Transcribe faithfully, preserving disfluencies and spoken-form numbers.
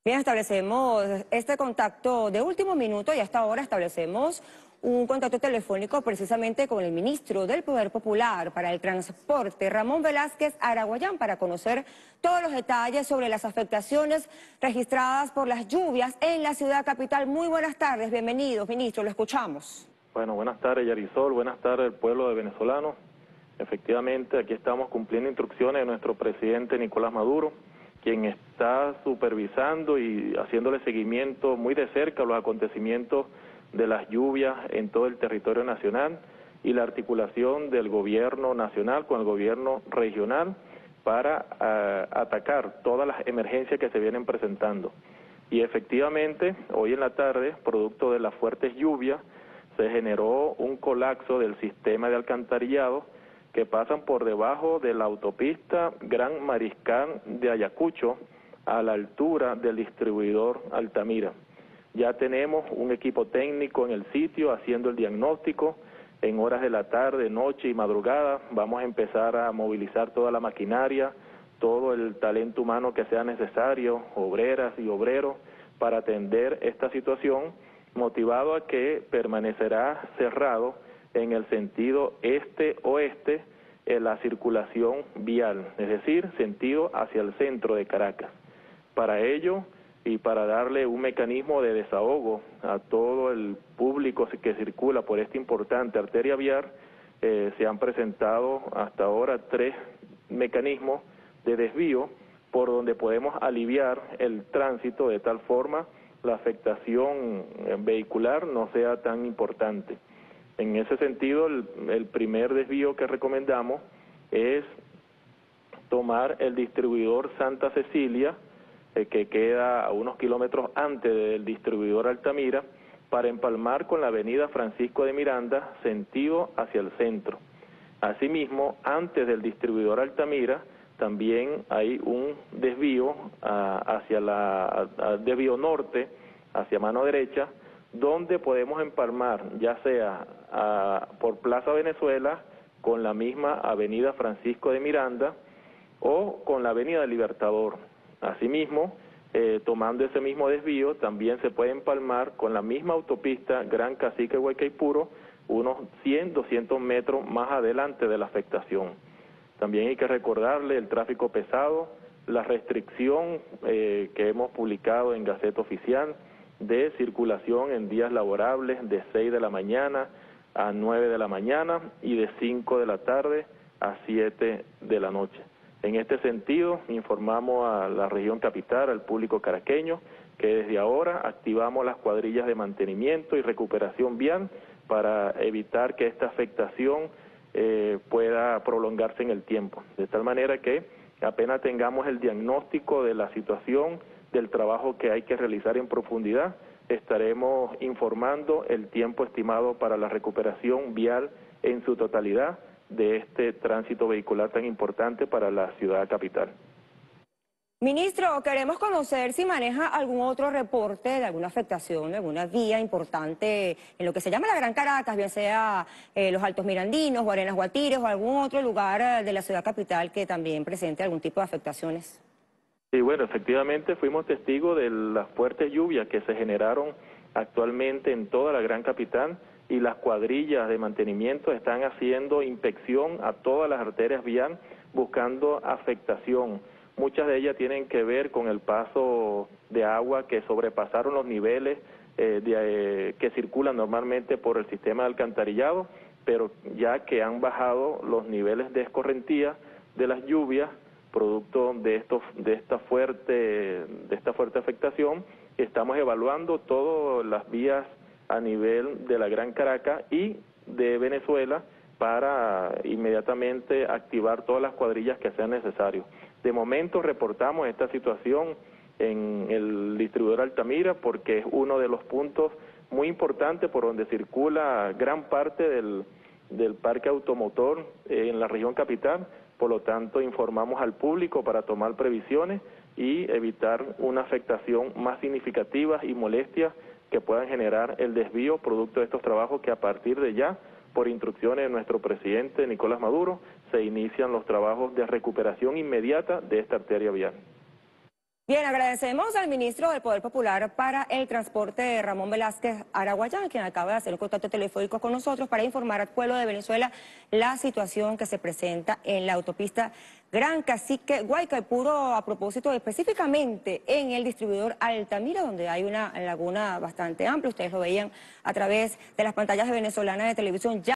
Bien, establecemos este contacto de último minuto y hasta ahora establecemos un contacto telefónico precisamente con el ministro del Poder Popular para el Transporte, Ramón Velázquez Araguayán, para conocer todos los detalles sobre las afectaciones registradas por las lluvias en la ciudad capital. Muy buenas tardes, bienvenidos, ministro, lo escuchamos. Bueno, buenas tardes, Yarisol, buenas tardes al pueblo de venezolano. Efectivamente, aquí estamos cumpliendo instrucciones de nuestro presidente Nicolás Maduro, quien está supervisando y haciéndole seguimiento muy de cerca a los acontecimientos de las lluvias en todo el territorio nacional y la articulación del gobierno nacional con el gobierno regional para uh, atacar todas las emergencias que se vienen presentando. Y efectivamente, hoy en la tarde, producto de las fuertes lluvias, se generó un colapso del sistema de alcantarillado que pasan por debajo de la autopista Gran Mariscal de Ayacucho a la altura del distribuidor Altamira. Ya tenemos un equipo técnico en el sitio haciendo el diagnóstico. En horas de la tarde, noche y madrugada vamos a empezar a movilizar toda la maquinaria, todo el talento humano que sea necesario, obreras y obreros, para atender esta situación, motivado a que permanecerá cerrado en el sentido este-oeste en la circulación vial, es decir, sentido hacia el centro de Caracas. Para ello y para darle un mecanismo de desahogo a todo el público que circula por esta importante arteria vial, eh, se han presentado hasta ahora tres mecanismos de desvío por donde podemos aliviar el tránsito de tal forma la afectación vehicular no sea tan importante. En ese sentido, el, el primer desvío que recomendamos es tomar el distribuidor Santa Cecilia, eh, que queda a unos kilómetros antes del distribuidor Altamira, para empalmar con la avenida Francisco de Miranda, sentido hacia el centro. Asimismo, antes del distribuidor Altamira, también hay un desvío a, hacia la a, a desvío norte, hacia mano derecha, donde podemos empalmar, ya sea a, por Plaza Venezuela, con la misma avenida Francisco de Miranda, o con la avenida Libertador. Asimismo, eh, tomando ese mismo desvío, también se puede empalmar con la misma autopista Gran Cacique Huaycaipuro, unos cien, doscientos metros más adelante de la afectación. También hay que recordarle el tráfico pesado, la restricción eh, que hemos publicado en Gaceta Oficial, de circulación en días laborables de seis de la mañana a nueve de la mañana y de cinco de la tarde a siete de la noche. En este sentido, informamos a la región capital, al público caraqueño, que desde ahora activamos las cuadrillas de mantenimiento y recuperación vial para evitar que esta afectación eh, pueda prolongarse en el tiempo. De tal manera que apenas tengamos el diagnóstico de la situación, del trabajo que hay que realizar en profundidad, estaremos informando el tiempo estimado para la recuperación vial en su totalidad de este tránsito vehicular tan importante para la ciudad capital. Ministro, queremos conocer si maneja algún otro reporte de alguna afectación, de alguna vía importante en lo que se llama la Gran Caracas, bien sea eh, los Altos Mirandinos o Arenas Guatires o algún otro lugar de la ciudad capital que también presente algún tipo de afectaciones. Sí, bueno, efectivamente fuimos testigos de las fuertes lluvias que se generaron actualmente en toda la gran capital y las cuadrillas de mantenimiento están haciendo inspección a todas las arterias viales buscando afectación. Muchas de ellas tienen que ver con el paso de agua que sobrepasaron los niveles eh, de, eh, que circulan normalmente por el sistema de alcantarillado, pero ya que han bajado los niveles de escorrentía de las lluvias, producto de estos de esta fuerte de esta fuerte afectación, estamos evaluando todas las vías a nivel de la Gran Caracas y de Venezuela para inmediatamente activar todas las cuadrillas que sean necesarias. De momento reportamos esta situación en el distribuidor Altamira porque es uno de los puntos muy importantes por donde circula gran parte del, del parque automotor en la región capital. Por lo tanto, informamos al público para tomar previsiones y evitar una afectación más significativa y molestias que puedan generar el desvío producto de estos trabajos que a partir de ya, por instrucciones de nuestro presidente Nicolás Maduro, se inician los trabajos de recuperación inmediata de esta arteria vial. Bien, agradecemos al ministro del Poder Popular para el Transporte, Ramón Velázquez Araguayán, quien acaba de hacer un contacto telefónico con nosotros para informar al pueblo de Venezuela la situación que se presenta en la autopista Gran Cacique Guaycaipuro, a propósito específicamente en el distribuidor Altamira, donde hay una laguna bastante amplia. Ustedes lo veían a través de las pantallas de Venezolana de Televisión. Ya